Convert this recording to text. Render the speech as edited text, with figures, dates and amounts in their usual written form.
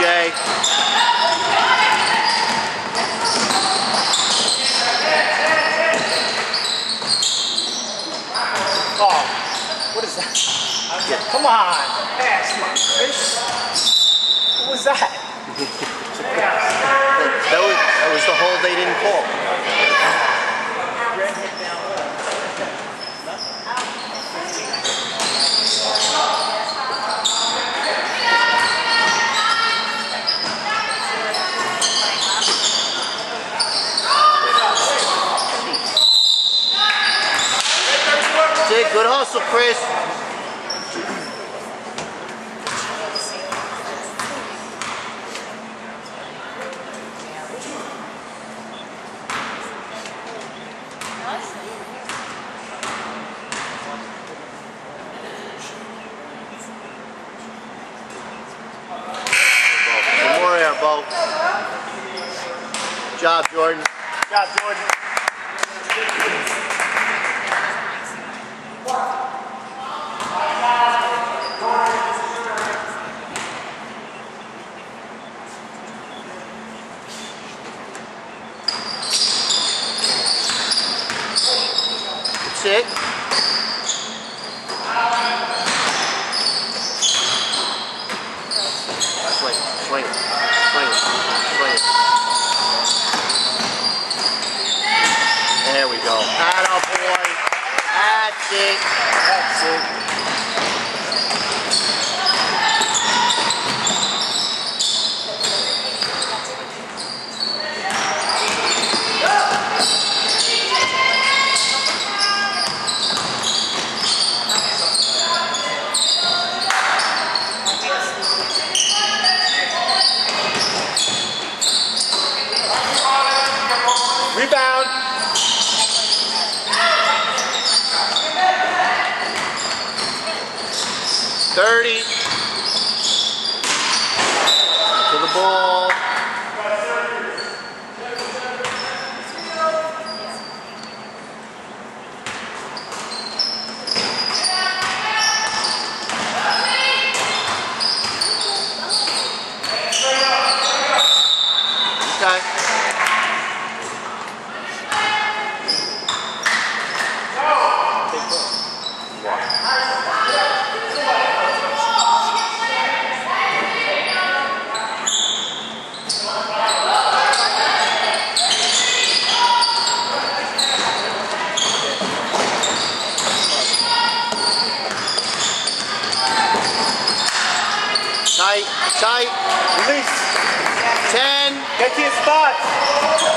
Jay. Oh, what is that? Come on, pass, Chris. What was that? that was the hold they didn't call. Good hustle, Chris. One more air, Bo. Good job, Jordan. Good job, Jordan. 6. Swing, swing, swing, swing. There we go. Atta boy. That's it. That's it. Rebound. 30. To the ball. Okay. Tight, tight, Release. 10. Get to your spot.